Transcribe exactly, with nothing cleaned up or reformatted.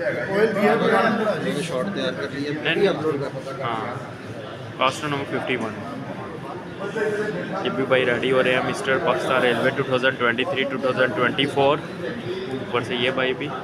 Short तैयार कर लिए नहीं अपलोड कर। हाँ कास्ट नंबर फिफ्टी वन। ये भी भाई रेडी हो रहे हैं mister Pakistan railway two thousand twenty three two thousand twenty four. ऊपर से ये भाई भी